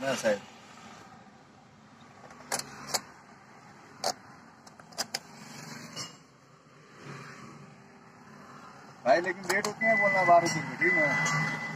ना शायद। भाई लेकिन लेट होती है बोलना 12 दिन में, ठीक है।